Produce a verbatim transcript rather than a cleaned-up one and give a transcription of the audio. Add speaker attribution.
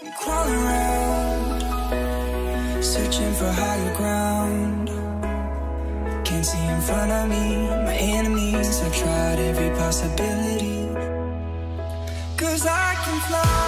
Speaker 1: Crawling around, searching for higher ground. Can't see in front of me, my enemies. I've tried every possibility. 'Cause I can fly.